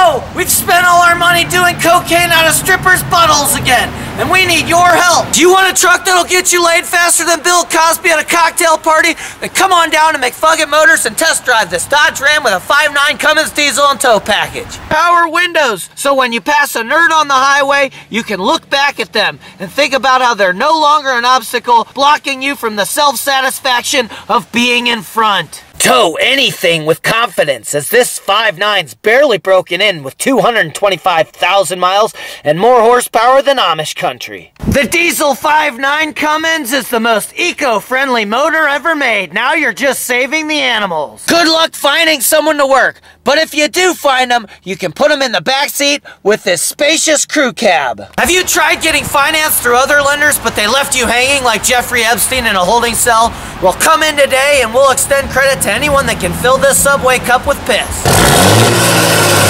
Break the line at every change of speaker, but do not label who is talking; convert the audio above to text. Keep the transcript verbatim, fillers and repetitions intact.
no! We've spent all our money doing cocaine out of strippers' buttholes again, and we need your help. Do you want a truck that'll get you laid faster than Bill Cosby at a cocktail party? Then come on down to McFuggin Motors and test drive this Dodge Ram with a five nine Cummins diesel and tow package. Power windows, so when you pass a nerd on the highway, you can look back at them and think about how they're no longer an obstacle blocking you from the self-satisfaction of being in front. Tow anything with confidence, as this five nine's barely broken in with two hundred twenty-five thousand miles and more horsepower than Amish country. The diesel five nine Cummins is the most eco-friendly motor ever made. Now you're just saving the animals. Good luck finding someone to work, but if you do find them, you can put them in the backseat with this spacious crew cab. Have you tried getting financed through other lenders, but they left you hanging like Jeffrey Epstein in a holding cell? Well, come in today and we'll extend credit to anyone that can fill this Subway cup with piss.